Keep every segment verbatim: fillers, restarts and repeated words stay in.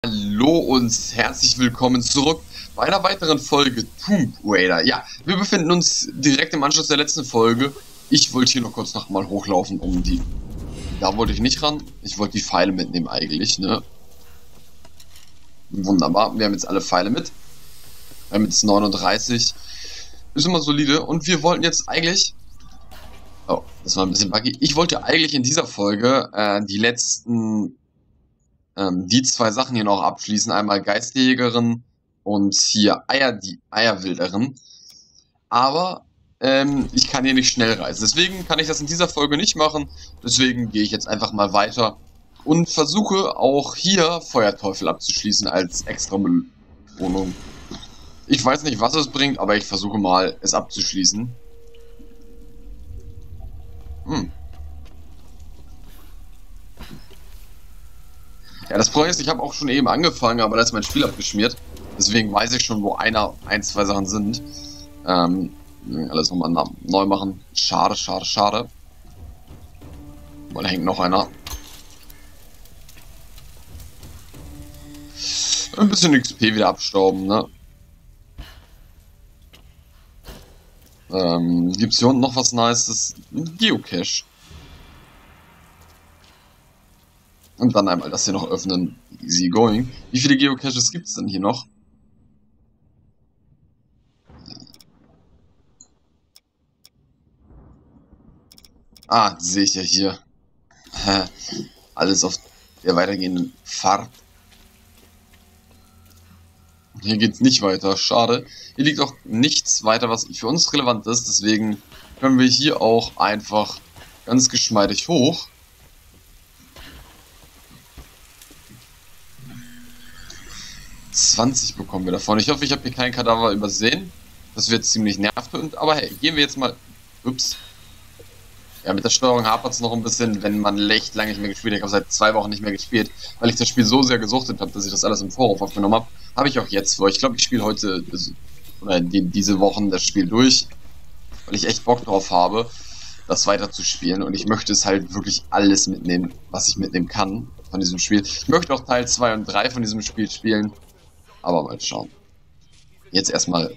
Hallo und herzlich willkommen zurück bei einer weiteren Folge Tomb Raider. Ja, wir befinden uns direkt im Anschluss der letzten Folge. Ich wollte hier noch kurz nochmal hochlaufen, um die... Da wollte ich nicht ran. Ich wollte die Pfeile mitnehmen eigentlich, ne? Wunderbar, wir haben jetzt alle Pfeile mit. Wir haben jetzt neununddreißig. Ist immer solide. Und wir wollten jetzt eigentlich... Oh, das war ein bisschen buggy. Ich wollte eigentlich in dieser Folge äh, die letzten... Ähm, die zwei Sachen hier noch abschließen. Einmal Geistjägerin und hier Eier, die Eierwilderin. Aber ähm, ich kann hier nicht schnell reisen. Deswegen kann ich das in dieser Folge nicht machen. Deswegen gehe ich jetzt einfach mal weiter und versuche auch hier Feuerteufel abzuschließen als extra Belohnung. Ich weiß nicht, was es bringt, aber ich versuche mal, es abzuschließen. Hm. Ja, das Problem ist, ich habe auch schon eben angefangen, aber da ist mein Spiel abgeschmiert. Deswegen weiß ich schon, wo einer, ein, zwei Sachen sind. Ähm, alles nochmal neu machen. Schade, schade, schade. Weil da hängt noch einer. Ein bisschen X P wieder abstauben, ne? Ähm, gibt's hier unten noch was Nices? Geocache. Und dann einmal das hier noch öffnen. Easy going. Wie viele Geocaches gibt es denn hier noch? Ah, sehe ich ja hier. Alles auf der weitergehenden Fahrt. Hier geht's nicht weiter. Schade. Hier liegt auch nichts weiter, was für uns relevant ist. Deswegen können wir hier auch einfach ganz geschmeidig hoch. zwanzig bekommen wir davon. Ich hoffe, ich habe hier keinen Kadaver übersehen. Das wird ziemlich nervtötend. Aber hey, gehen wir jetzt mal... Ups. Ja, mit der Steuerung hapert es noch ein bisschen, wenn man echt lange nicht mehr gespielt hat. Ich habe seit zwei Wochen nicht mehr gespielt, weil ich das Spiel so sehr gesuchtet habe, dass ich das alles im Vorauf aufgenommen habe. Habe ich auch jetzt vor. Ich glaube, ich spiele heute oder die, diese Wochen das Spiel durch, weil ich echt Bock drauf habe, das weiter zu spielen. Und ich möchte es halt wirklich alles mitnehmen, was ich mitnehmen kann von diesem Spiel. Ich möchte auch Teil zwei und drei von diesem Spiel spielen. Aber mal schauen. Jetzt erstmal.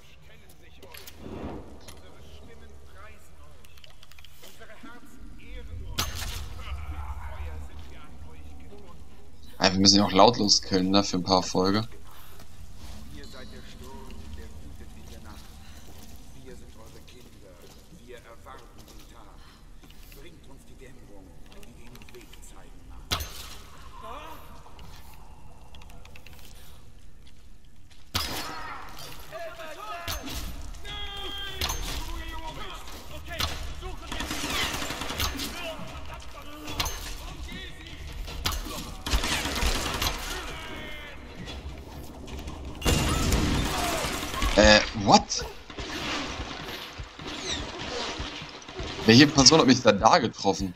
Ja, wir müssen ja auch lautlos killen, ne, für ein paar Folge. Ihr seid der Sturm, der wütet in der Nacht. Wir sind eure Kinder. Wir erwarten den Tag. Bringt uns die Dämmerung, die den Weg zeigen mag. Äh, what? Welche Person hat mich da da getroffen?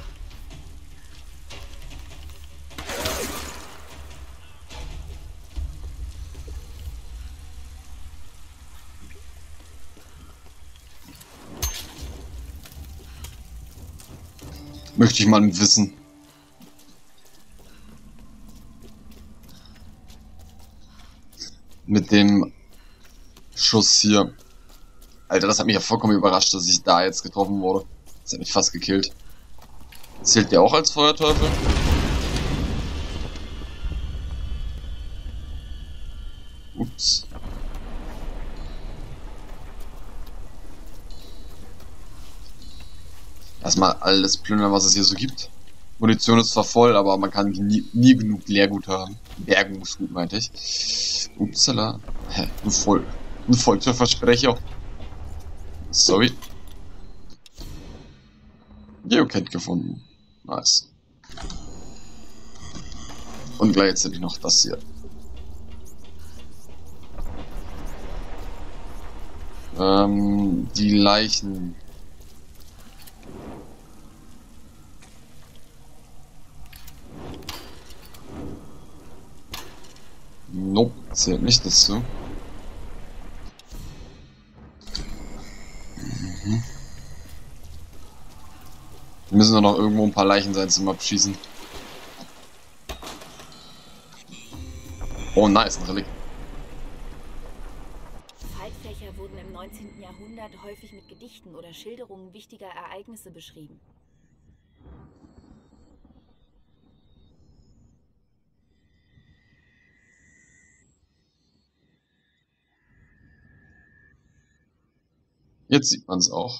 Möchte ich mal wissen. Mit dem Schuss hier. Alter, das hat mich ja vollkommen überrascht, dass ich da jetzt getroffen wurde. Das hat mich fast gekillt. Zählt der auch als Feuerteufel? Ups. Erstmal alles plündern, was es hier so gibt. Munition ist zwar voll, aber man kann nie, nie genug Leergut haben. Bergungsgut meinte ich. Upsala. Hä, ein voll. Ein Volltreffersprecher. Sorry. Geocat gefunden. Nice. Und gleichzeitig noch das hier. Ähm, die Leichen. Nope, zählt nicht dazu. Mhm. Müssen doch noch irgendwo ein paar Leichen sein zum Abschießen. Oh, nice, ein Relikt. Faltfächer wurden im neunzehnten Jahrhundert häufig mit Gedichten oder Schilderungen wichtiger Ereignisse beschrieben. Jetzt sieht man es auch.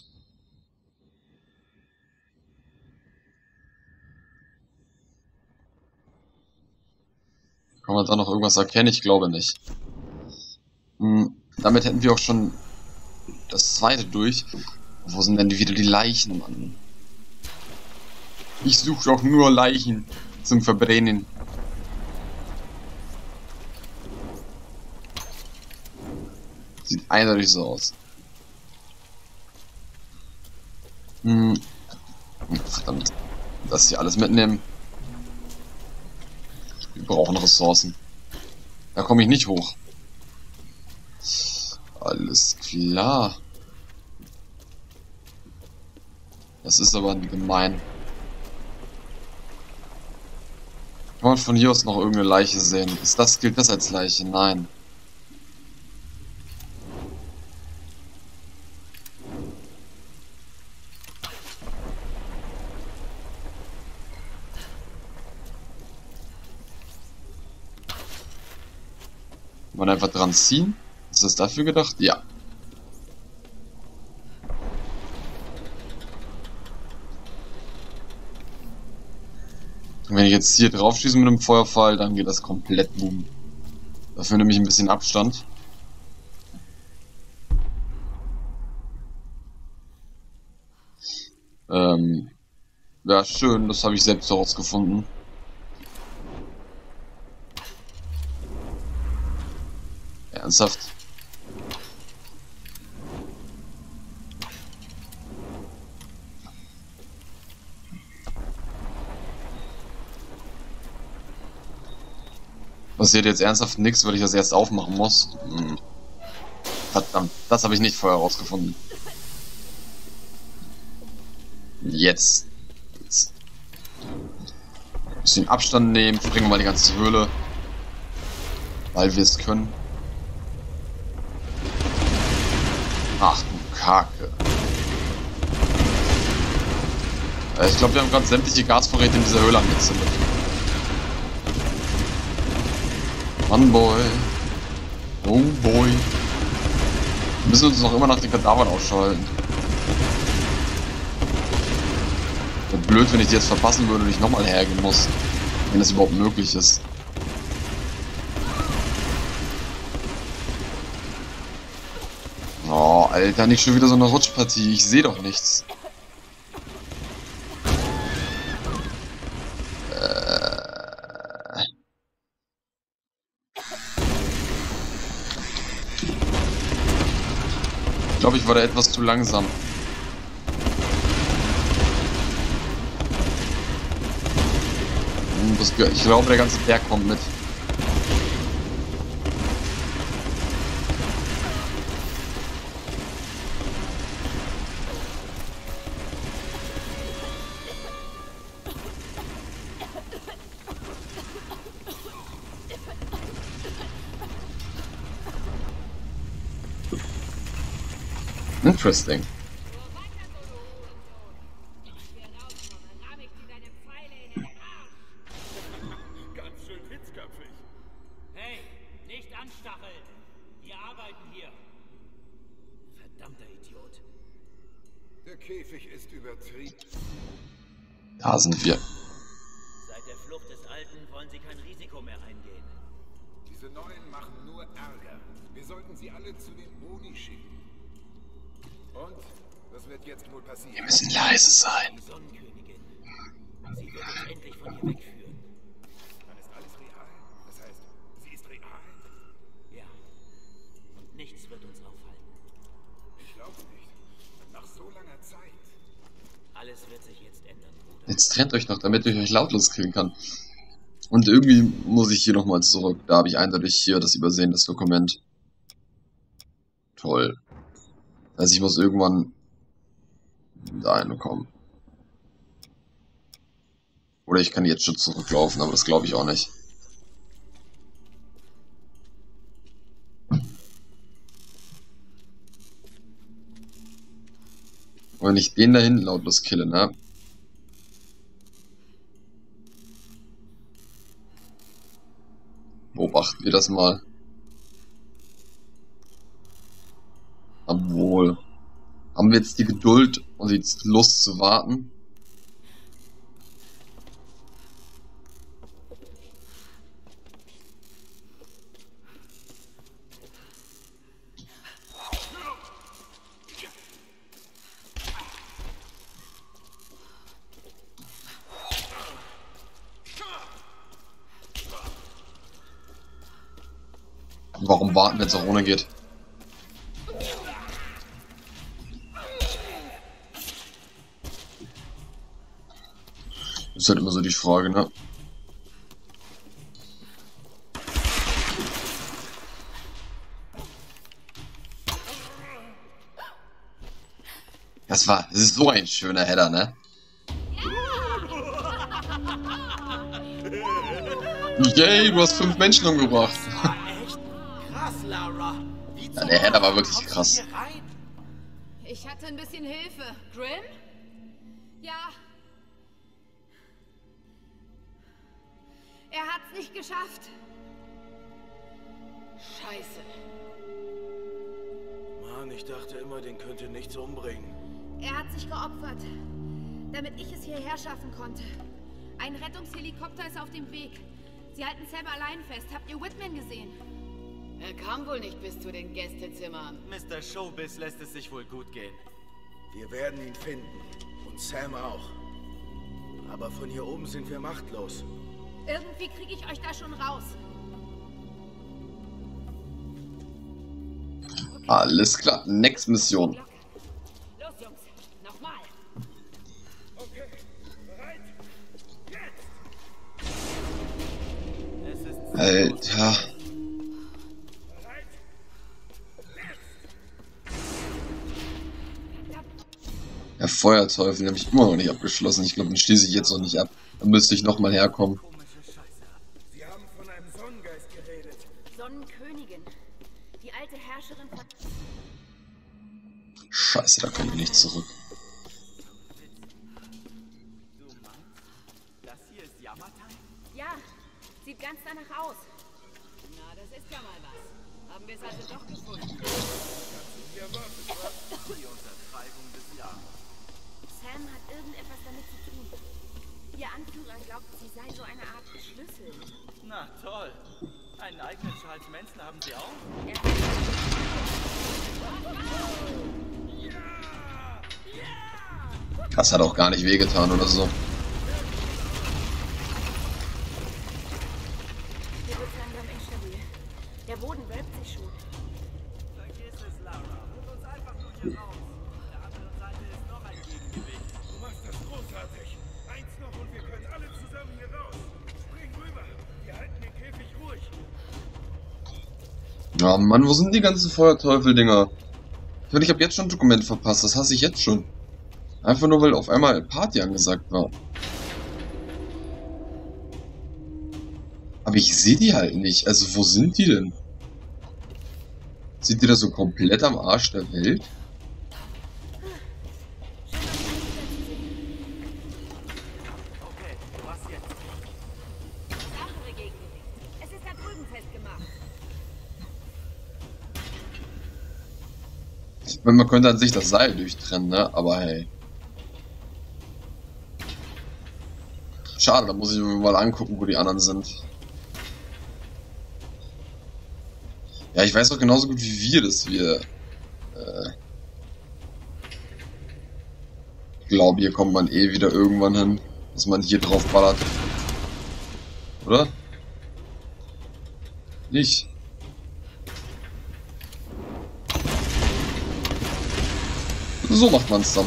Kann man da noch irgendwas erkennen? Ich glaube nicht. Hm, damit hätten wir auch schon das zweite durch. Wo sind denn wieder die Leichen, Mann? Ich suche doch nur Leichen zum Verbrennen. Sieht eindeutig so aus. Hm. Verdammt. Das hier alles mitnehmen. Wir brauchen Ressourcen. Da komme ich nicht hoch. Alles klar. Das ist aber gemein. Kann man von hier aus noch irgendeine Leiche sehen? Ist das, gilt das als Leiche? Nein. Man einfach dran ziehen? Ist das dafür gedacht? Ja. Und wenn ich jetzt hier drauf schieße mit einem Feuerpfeil, dann geht das komplett boom. Dafür nehme ich ein bisschen Abstand. Ähm, ja, schön, das habe ich selbst herausgefunden. Ernsthaft? Passiert jetzt ernsthaft nichts, weil ich das erst aufmachen muss? Hm. Verdammt, das habe ich nicht vorher herausgefunden. Jetzt. Jetzt. Ein bisschen Abstand nehmen, springen wir mal die ganze Höhle. Weil wir es können. Ach du Kacke. Äh, ich glaube, wir haben gerade sämtliche Gasvorräte in dieser Höhle angezündet. Mann, boy. Oh boy. Wir müssen uns noch immer nach den Kadavern ausschalten. Wäre blöd, wenn ich die jetzt verpassen würde und ich nochmal hergehen muss. Wenn das überhaupt möglich ist. Oh, Alter, nicht schon wieder so eine Rutschpartie. Ich sehe doch nichts. Äh. Ich glaube, ich war da etwas zu langsam. Das, ich glaube, der ganze Berg kommt mit. Interesting. Ganz schön hitzköpfig. Hey, nicht anstacheln! Wir arbeiten hier. Verdammter Idiot. Der Käfig ist übertrieben. Da sind wir. Seit der Flucht des Alten wollen sie kein Risiko mehr eingehen. Diese Neuen machen nur Ärger. Wir sollten sie alle zu den Boni schicken. Und? Was wird jetzt wohl passieren? Wir müssen leise sein. Die Sonnenkönigin. Sie wird uns endlich von hier wegführen. Dann ist alles real. Das heißt, sie ist real? Ja. Und nichts wird uns aufhalten. Ich glaub's nicht. Nach so langer Zeit. Alles wird sich jetzt ändern, Bruder. Jetzt trennt euch noch, damit ich euch lautlos killen kann. Und irgendwie muss ich hier nochmal zurück. Da habe ich eindeutig hier das übersehen, das Dokument. Toll. Also ich muss irgendwann dahin kommen. Oder ich kann jetzt schon zurücklaufen, aber das glaube ich auch nicht. Und wenn ich den da hinten lautlos kille, ne? Beobachten wir das mal. Obwohl. Haben wir jetzt die Geduld und die Lust zu warten? Warum warten, wenn es auch ohne geht? Das ist halt immer so die Frage, ne? Das war, das ist so ein schöner Header, ne? Yay, du hast fünf Menschen umgebracht. Krass, Lara. Ja, der Header war wirklich krass. Ich hatte ein bisschen Hilfe. Grim? Ja. Er hat's nicht geschafft. Scheiße. Mann, ich dachte immer, den könnte nichts umbringen. Er hat sich geopfert, damit ich es hierher schaffen konnte. Ein Rettungshelikopter ist auf dem Weg. Sie halten Sam allein fest. Habt ihr Whitman gesehen? Er kam wohl nicht bis zu den Gästezimmern. Mister Showbiz lässt es sich wohl gut gehen. Wir werden ihn finden. Und Sam auch. Aber von hier oben sind wir machtlos. Irgendwie kriege ich euch da schon raus. Alles klar, next Mission. Los, Jungs, nochmal. Okay, bereit? Jetzt! Es ist Alter. Bereit? Der Feuerteufel nämlich immer noch nicht abgeschlossen. Ich glaube, den schließe ich jetzt noch nicht ab. Da müsste ich nochmal herkommen. komische Scheiße. Sie haben von einem Sonnengeist geredet. Sonnenkönigin. Die alte Herrscherin von... Scheiße, da kann ich nicht zurück. Du meinst, das hier ist Yamatai? Ja, sieht ganz danach aus. Na, das ist ja mal was. Haben wir es also doch gefunden. Ihr wartet, was? Die Untertreibung des Jahres. Sam hat irgendetwas damit zu tun. Ihr Anführer glaubt, sie sei so eine Art Schlüssel. Na toll. Einen eigenen Charles Manson haben Sie auch? Er Das hat auch gar nicht wehgetan oder so. Der wird langsam instabil. Der Boden wölbt sich schon. Vergiss es, Lara. Hol uns einfach nur hier raus. Auf der anderen Seite ist noch ein Gegengewicht. Du machst das großartig. Eins noch und wir können alle zusammen hier raus. Spring rüber. Wir halten den Käfig ruhig. Ja, Mann, wo sind die ganzen Feuerteufel-Dinger? Ich meine, ich habe jetzt schon ein Dokument verpasst. Das hasse ich jetzt schon. Einfach nur, weil auf einmal Party angesagt war. Aber ich sehe die halt nicht. Also, wo sind die denn? Sind die da so komplett am Arsch der Welt? Okay, was jetzt? Das andere Gegengewicht. Es ist da drüben festgemacht. Ich meine, man könnte an sich das Seil durchtrennen, ne? Aber hey. Schade, da muss ich mir mal angucken, wo die anderen sind. Ja, ich weiß auch genauso gut wie wir, dass wir... Äh, ich glaube, hier kommt man eh wieder irgendwann hin, dass man hier drauf ballert. Oder? Nicht. So macht man's dann.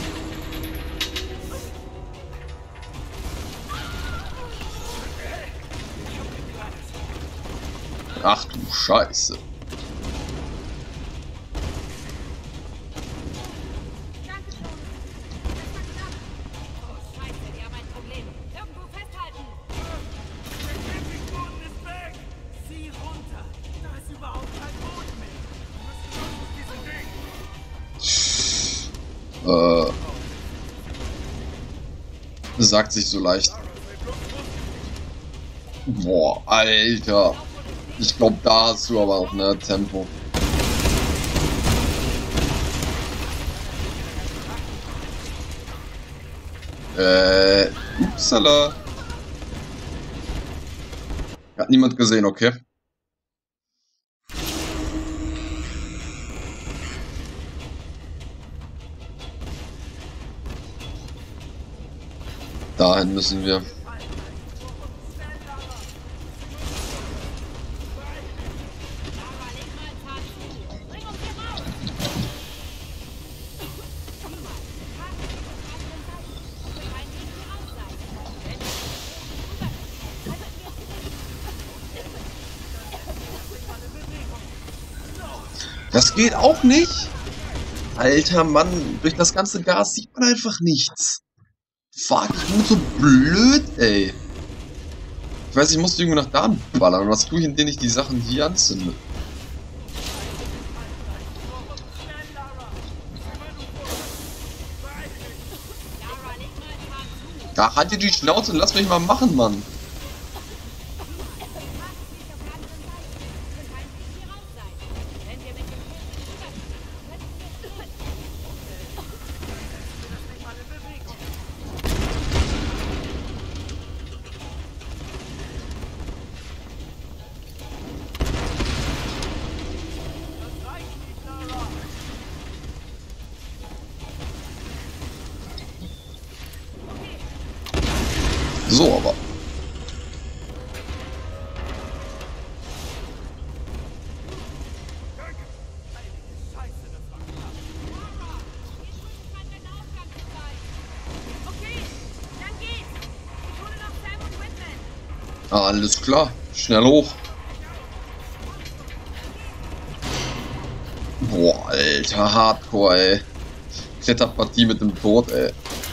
Ach du Scheiße. Danke schon. Das war knapp. Oh, Scheiße, wir haben ein Problem. Irgendwo festhalten. Der Käfigboden ist weg! Sieh runter! Da ist überhaupt kein Boden mehr! Wir müssen raus aus diesem Ding. Äh, Sagt sich so leicht. Boah, Alter. Ich glaube, da hast du aber auch ne Tempo. Äh, upsala. Hat niemand gesehen, okay. Dahin müssen wir. Das geht auch nicht. Alter Mann, durch das ganze Gas sieht man einfach nichts. Fuck, ich bin so blöd, ey. Ich weiß, ich muss irgendwie nach da ballern. Und was tue ich, indem ich die Sachen hier anzünde? Da halt dir die Schnauze und lass mich mal machen, Mann. So, aber. Alles klar, schnell hoch. Boah, Alter, Hardcore, ey. Kletterpartie mit dem Tod, ey.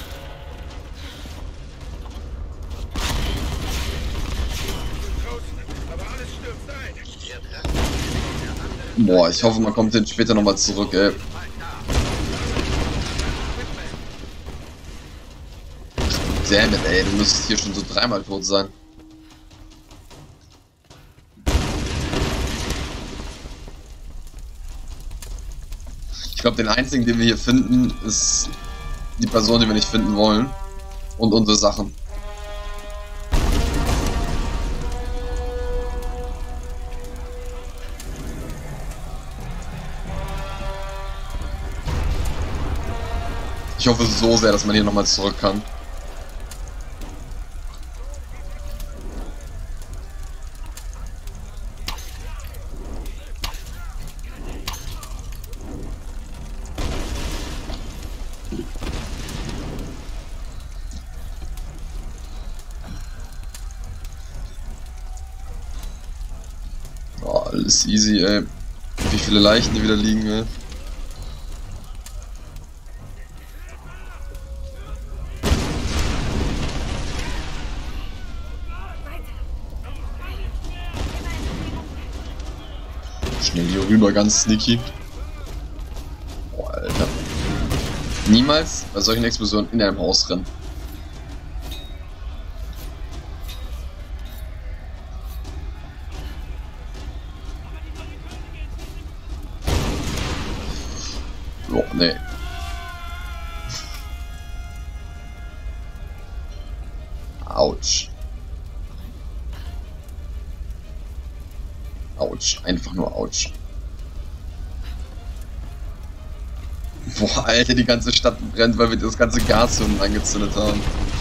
Boah, ich hoffe, man kommt den später nochmal zurück, ey. Dammit, ey, du müsstest hier schon so dreimal tot sein. Ich glaube, den einzigen, den wir hier finden, ist die Person, die wir nicht finden wollen. Und unsere Sachen. Ich hoffe so sehr, dass man hier nochmal zurück kann. Oh, alles easy, ey. Wie viele Leichen hier wieder liegen, ey. Schnell hier rüber, ganz sneaky. Boah, Alter. Niemals bei solchen Explosionen in einem Haus rennen. Boah, nee. Autsch. Autsch, einfach nur Autsch. Boah, Alter, die ganze Stadt brennt, weil wir das ganze Gas unten angezündet haben.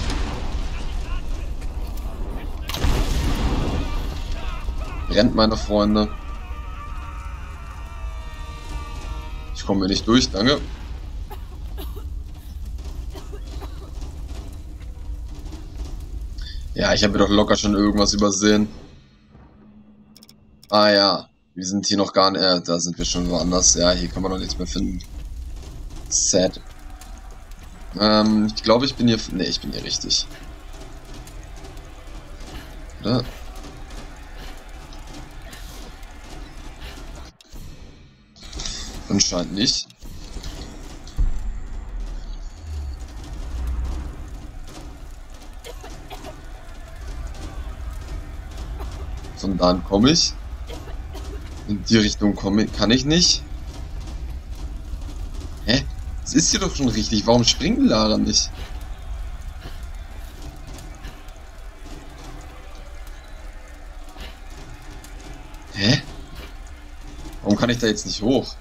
Brennt, meine Freunde. Ich komme hier nicht durch, danke. Ja, ich habe doch locker schon irgendwas übersehen. Ah ja, wir sind hier noch gar nicht, äh, da sind wir schon woanders. Ja, hier kann man noch nichts mehr finden. Sad. Ähm, ich glaube, ich bin hier, ne, ich bin hier richtig. Oder? Anscheinend nicht. Von da an komme ich. In die Richtung komme kann ich nicht. Hä? Das ist hier doch schon richtig. Warum springt Lara nicht? Hä? Warum kann ich da jetzt nicht hoch?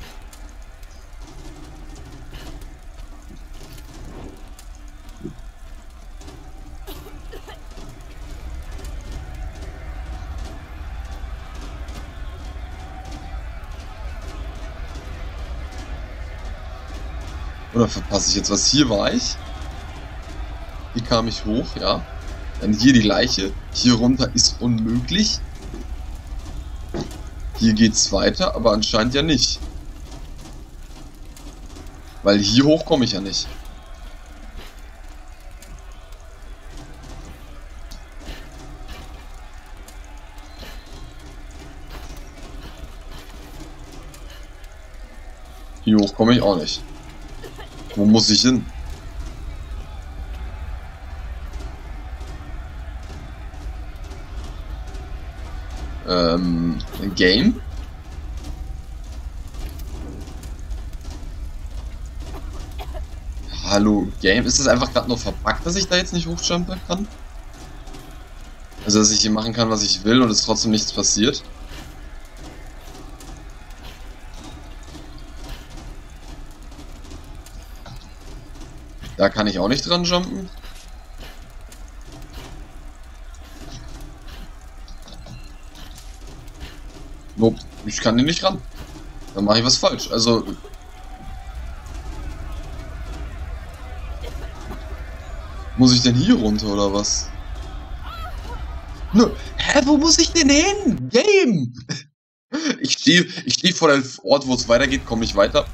Oder verpasse ich jetzt was? Hier war ich. Hier kam ich hoch, ja. Dann hier die Leiche. Hier runter ist unmöglich. Hier geht's weiter, aber anscheinend ja nicht. Weil hier hoch komme ich ja nicht. Hier hoch komme ich auch nicht. Wo muss ich hin? Ähm, ein Game? Hallo, Game? Ist es einfach gerade nur verpackt, dass ich da jetzt nicht hochjumpen kann? Also, dass ich hier machen kann, was ich will und es trotzdem nichts passiert? Da kann ich auch nicht dran jumpen. Nope, ich kann hier nicht ran. Dann mache ich was falsch. Also... Muss ich denn hier runter oder was? Nö. Hä, wo muss ich denn hin? Game! Ich stehe ich steh vor dem Ort, wo es weitergeht, komme ich weiter.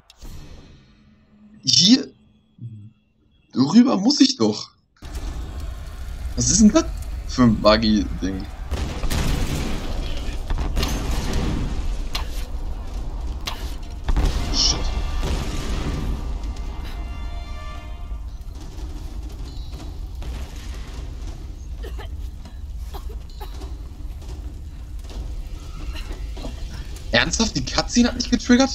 Hier... Darüber muss ich doch. Was ist denn das für ein Buggy-Ding? Shit. Ernsthaft? Die Cutscene hat mich getriggert?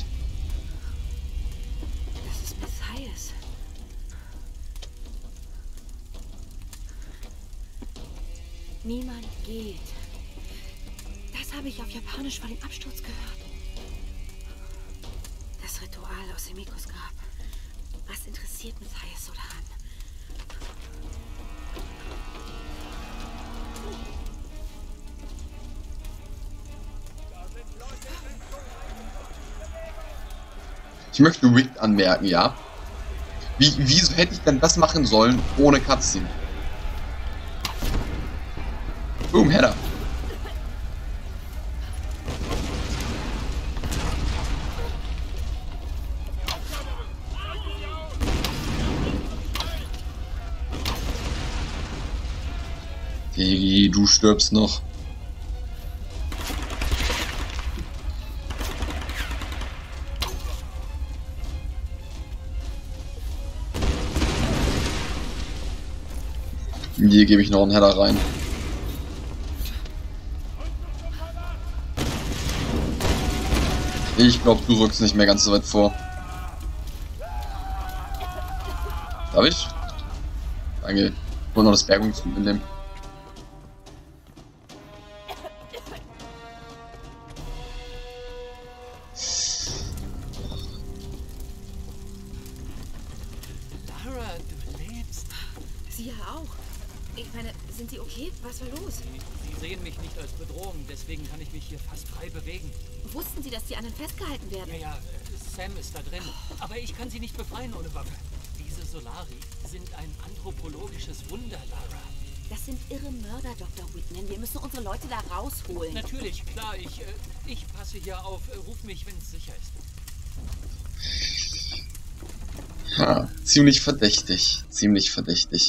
Niemand geht. Das habe ich auf Japanisch vor dem Absturz gehört. Das Ritual aus Himikos Grab. Was interessiert Matthias so daran? Ich möchte Rick anmerken, ja? Wie, wieso hätte ich denn das machen sollen ohne Cutscene? Boom, Header. Digi, du stirbst noch. Hier gebe ich noch einen Header rein. Ich glaube, du rückst nicht mehr ganz so weit vor. Darf ich? Danke. Ich wollte noch das Bergungsgut mitnehmen. Lara, du lebst. Sie ja auch. Ich meine, sind Sie okay? Was war los? Sie sehen mich nicht als Bedrohung, deswegen kann ich mich hier fast frei bewegen. Wussten Sie, dass die anderen festgehalten werden? Ja, ja, Sam ist da drin. Aber ich kann sie nicht befreien ohne Waffe. Diese Solari sind ein anthropologisches Wunder, Lara. Das sind irre Mörder, Doktor Whitman. Wir müssen unsere Leute da rausholen. Natürlich, klar. Ich, äh, ich passe hier auf. Ruf mich, wenn es sicher ist. Ha, ziemlich verdächtig. Ziemlich verdächtig.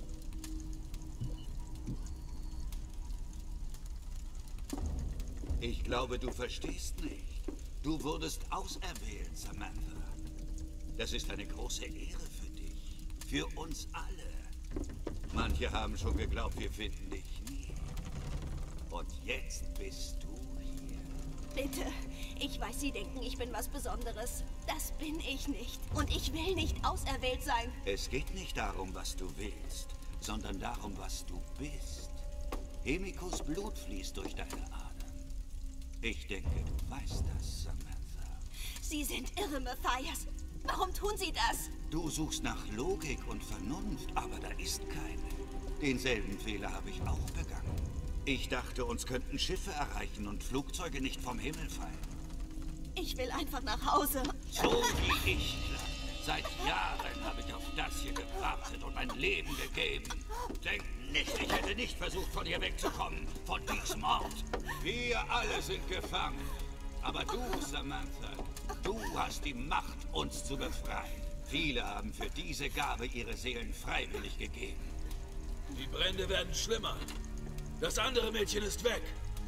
Ich glaube, du verstehst nicht. Du wurdest auserwählt, Samantha. Das ist eine große Ehre für dich. Für uns alle. Manche haben schon geglaubt, wir finden dich nie. Und jetzt bist du hier. Bitte, ich weiß, Sie denken, ich bin was Besonderes. Das bin ich nicht. Und ich will nicht auserwählt sein. Es geht nicht darum, was du willst, sondern darum, was du bist. Hemikos Blut fließt durch deine Adern. Ich denke, du weißt das, Samantha. Sie sind irre, Matthias. Warum tun Sie das? Du suchst nach Logik und Vernunft, aber da ist keine. Denselben Fehler habe ich auch begangen. Ich dachte, uns könnten Schiffe erreichen und Flugzeuge nicht vom Himmel fallen. Ich will einfach nach Hause. So wie ich. Seit Jahren habe ich auf das hier gewartet und mein Leben gegeben. Denk nicht, ich hätte nicht versucht, von hier wegzukommen. Von diesem Ort. Wir alle sind gefangen. Aber du, Samantha, du hast die Macht, uns zu befreien. Viele haben für diese Gabe ihre Seelen freiwillig gegeben. Die Brände werden schlimmer. Das andere Mädchen ist weg.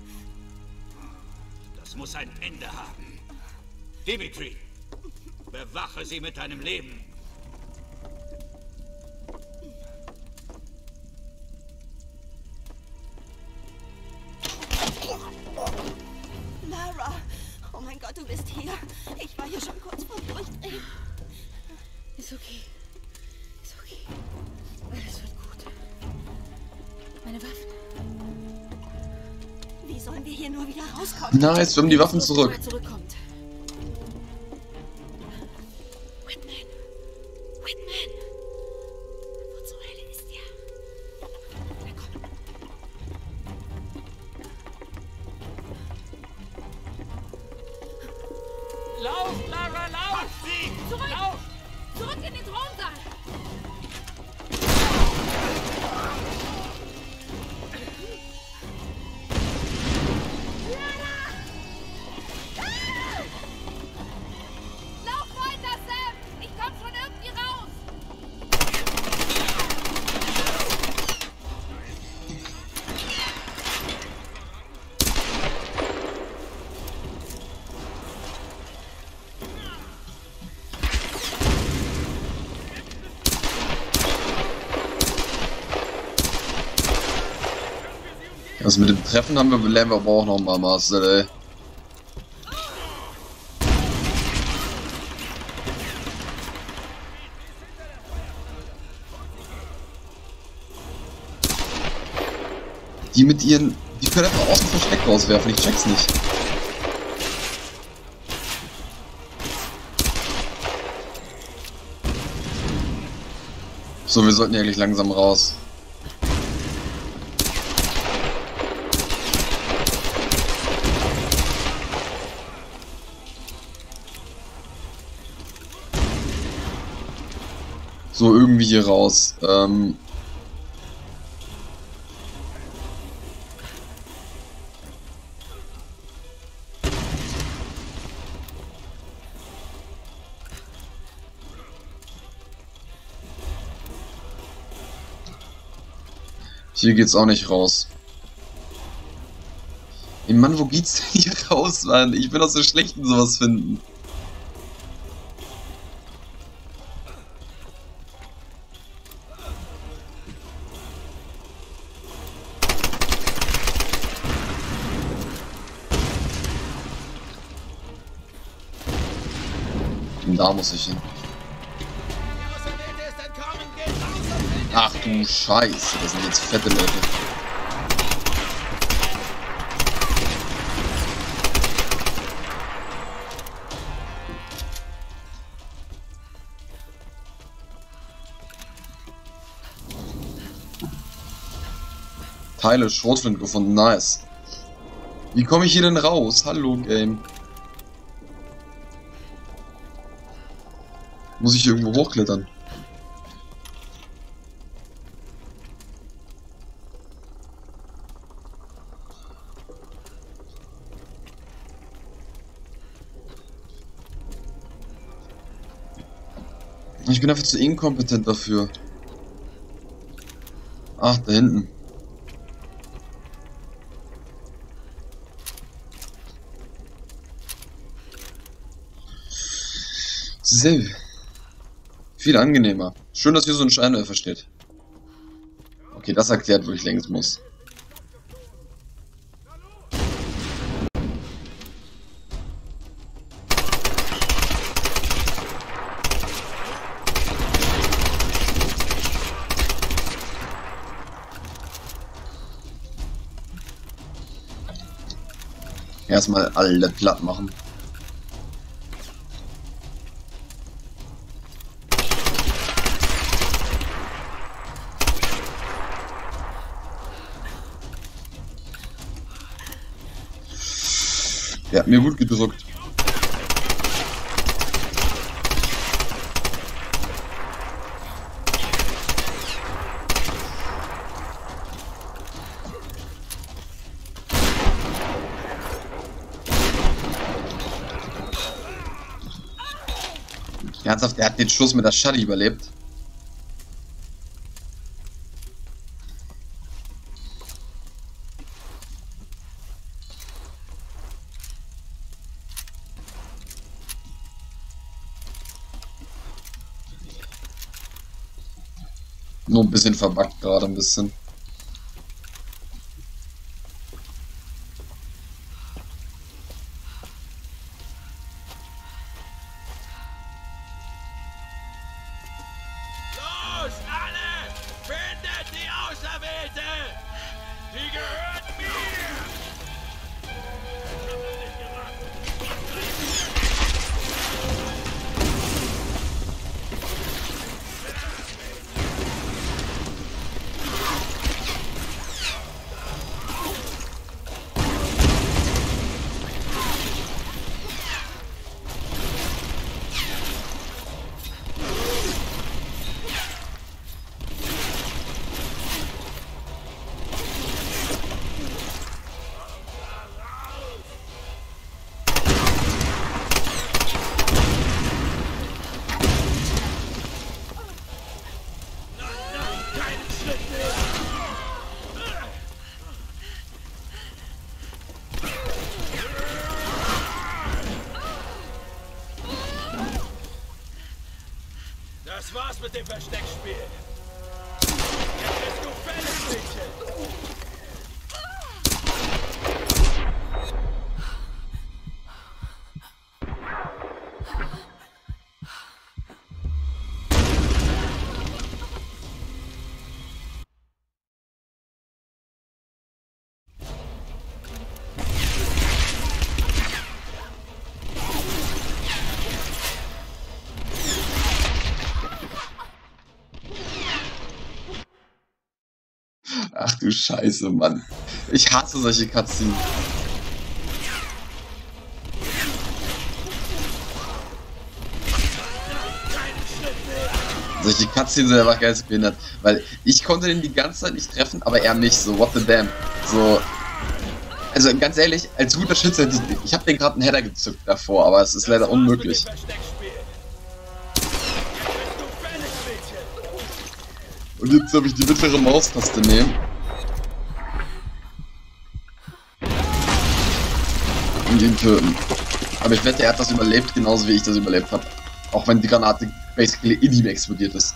Das muss ein Ende haben. Dimitri, bewache sie mit deinem Leben. Lara, oh mein Gott, du bist hier. Ich war hier schon kurz vor Durchdrehen. Ist okay. Ist okay. Alles wird gut. Meine Waffen. Wie sollen wir hier nur wieder rauskommen? Nice, wir haben die Waffen zurück. Wenn er zurückkommt. Whitman. Whitman. Wo zur Hölle ist der? Na komm. Lauf, Lara, lauf! Zurück! Lauf! Zurück in den Thronsaal! Lauf weiter, Sam! Ich komm schon irgendwie raus! Also mit dem Treffen haben wir, lernen wir aber auch noch mal, Marcel, ey. Die mit ihren... Die können einfach aus dem Versteck rauswerfen, ich check's nicht. So, wir sollten ja gleich langsam raus. So, irgendwie hier raus. Ähm... Hier geht's auch nicht raus. Ey Mann, wo geht's denn hier raus, Mann? Ich bin doch so schlecht in sowas finden. Und da muss ich hin. Ach du Scheiße, das sind jetzt fette Leute. Teile Schrotflint gefunden, nice. Wie komme ich hier denn raus? Hallo, Game. Muss ich hier irgendwo hochklettern? Ich bin einfach zu inkompetent dafür. Ach, da hinten. Sehr. Viel angenehmer. Schön, dass hier so ein Scheinwerfer steht. Okay, das erklärt, wo ich längs muss. Erstmal alle platt machen. Der hat mir gut gedrückt. Ernsthaft, der hat den Schuss mit der Shuddy überlebt. Nur ein bisschen verbuggt gerade ein bisschen. Los, alle! Findet die Auserwählte! Die gehört mir! Das war's mit dem Versteckspiel. Jetzt bist du fällig, Mädchen. Ach du Scheiße, Mann. Ich hasse solche Cutscenes. Solche Cutscenes sind einfach geistesbehindert. Weil ich konnte den die ganze Zeit nicht treffen, aber er mich. So, what the damn. So. Also ganz ehrlich, als guter Schütze hätte ich. Ich habe den gerade einen Header gezückt davor, aber es ist leider unmöglich. Und jetzt habe ich die mittlere Maustaste nehmen. Und ihn töten. Aber ich wette, er hat das überlebt, genauso wie ich das überlebt habe. Auch wenn die Granate basically in ihm explodiert ist.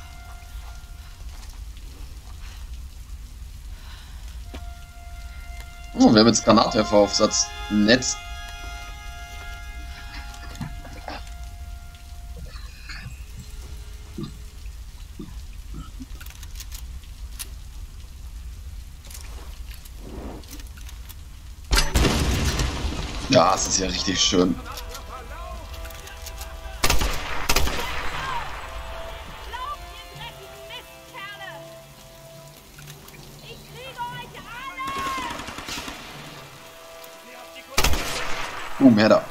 Oh, wir haben jetzt Granatwerferaufsatz. Netz. Ja, es ist ja richtig schön. Boom, Header.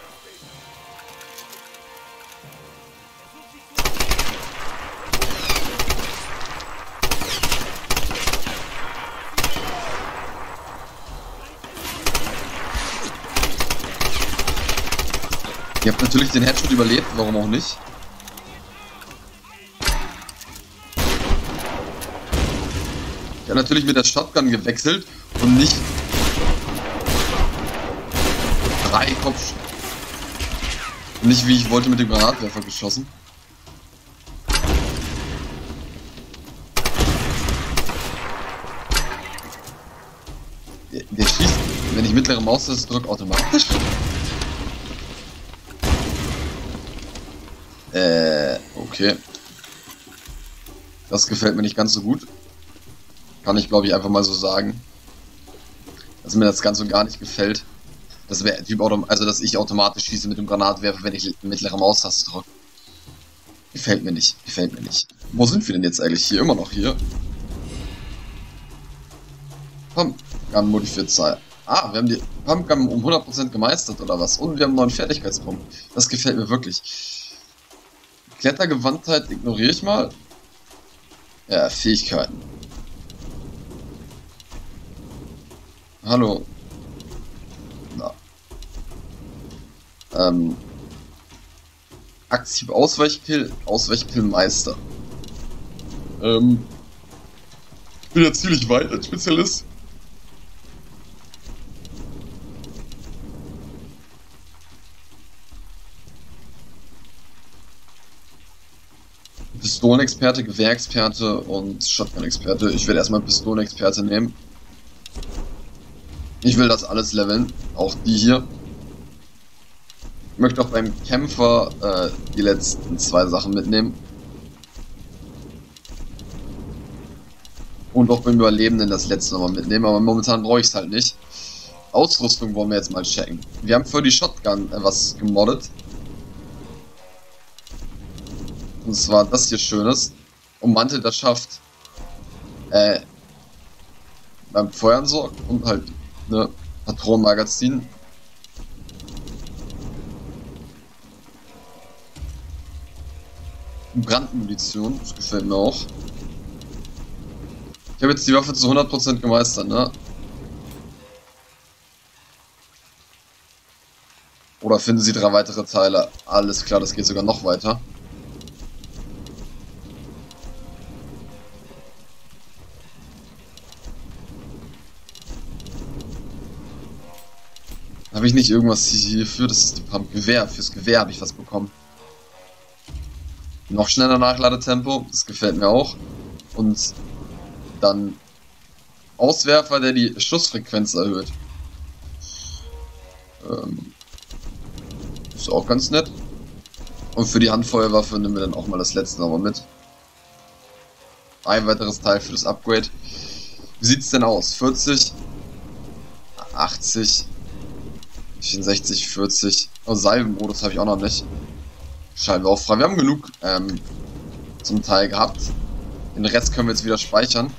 Ihr habt natürlich den Headshot überlebt, warum auch nicht? Ich habe natürlich mit der Shotgun gewechselt und nicht drei Kopf. Nicht wie ich wollte mit dem Granatwerfer geschossen. Der, der schießt, wenn ich mittlere Maustaste drücke, automatisch. Äh, okay. Das gefällt mir nicht ganz so gut. Kann ich, glaube ich, einfach mal so sagen. Dass mir das ganz und gar nicht gefällt. Das wäre Typ Auto, also dass ich automatisch schieße mit dem Granatwerfer, wenn ich mittlere Maustaste drücke. Gefällt mir nicht, gefällt mir nicht. Wo sind wir denn jetzt eigentlich? Hier, immer noch hier. Pumpgun Modifier. Ah, wir haben die Pumpgun um hundert Prozent gemeistert oder was? Und wir haben einen neuen Fertigkeitspunkt. Das gefällt mir wirklich. Klettergewandtheit ignoriere ich mal. Ja, Fähigkeiten. Hallo. Na. Ähm. Aktiv Ausweichkill, Ausweichkillmeister. Ähm. Ich bin ja ziemlich weit als Spezialist. Pistolenexperte, Gewehrexperte und Shotgun-Experte. Ich werde erstmal Pistolenexperte nehmen. Ich will das alles leveln, auch die hier. Ich möchte auch beim Kämpfer äh, die letzten zwei Sachen mitnehmen. Und auch beim Überlebenden das letzte nochmal mitnehmen, aber momentan brauche ich es halt nicht. Ausrüstung wollen wir jetzt mal checken. Wir haben für die Shotgun äh, was gemoddet. Und zwar das hier Schönes. Ummantelter Schaft. Äh, beim Feuern sorgt und halt ne Patronenmagazin. Brandmunition, das gefällt mir auch. Ich habe jetzt die Waffe zu hundert Prozent gemeistert, ne? Oder finden Sie drei weitere Teile? Alles klar, das geht sogar noch weiter. Habe ich nicht irgendwas hierfür? Das ist die Pump Gewehr. Fürs Gewehr habe ich was bekommen. Noch schneller Nachladetempo, das gefällt mir auch. Und dann Auswerfer, der die Schussfrequenz erhöht. Ähm, ist auch ganz nett. Und für die Handfeuerwaffe nehmen wir dann auch mal das letzte nochmal mit. Ein weiteres Teil für das Upgrade. Wie sieht es denn aus? vierzig, achtzig, vierundsechzig, vierzig. Oh, Salvenmodus habe ich auch noch nicht. Schalten wir auch frei. Wir haben genug ähm, zum Teil gehabt. Den Rest können wir jetzt wieder speichern.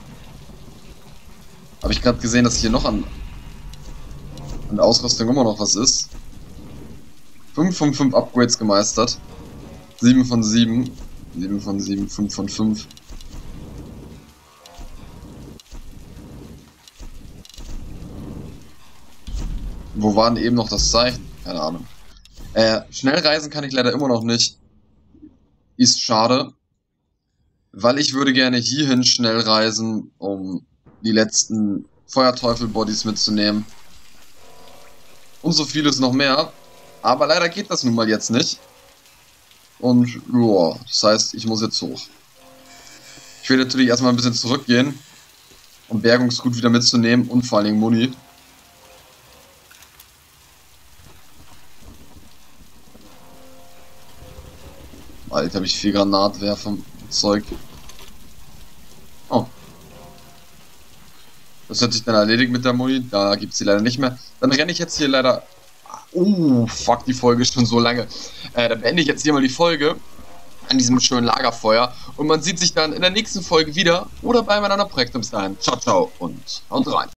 Habe ich gerade gesehen, dass hier noch an, an der Ausrüstung immer noch was ist. fünf von fünf Upgrades gemeistert. sieben von sieben. sieben von sieben, fünf von fünf. Wo war denn eben noch das Zeichen? Keine Ahnung. Äh, schnell reisen kann ich leider immer noch nicht. Ist schade. Weil ich würde gerne hierhin schnell reisen, um die letzten Feuerteufel-Bodies mitzunehmen. Und so vieles noch mehr. Aber leider geht das nun mal jetzt nicht. Und ja, das heißt, ich muss jetzt hoch. Ich will natürlich erstmal ein bisschen zurückgehen, um Bergungsgut wieder mitzunehmen und vor allen Dingen Muni. Alter, habe ich viel Granatwerfer Zeug. Oh. Das hat sich dann erledigt mit der Muni. Da gibt es sie leider nicht mehr. Dann renne ich jetzt hier leider... Oh, fuck, die Folge ist schon so lange. Äh, dann beende ich jetzt hier mal die Folge an diesem schönen Lagerfeuer. Und man sieht sich dann in der nächsten Folge wieder oder bei meinem anderen Projekt. Bis dahin. Ciao, ciao und haut rein.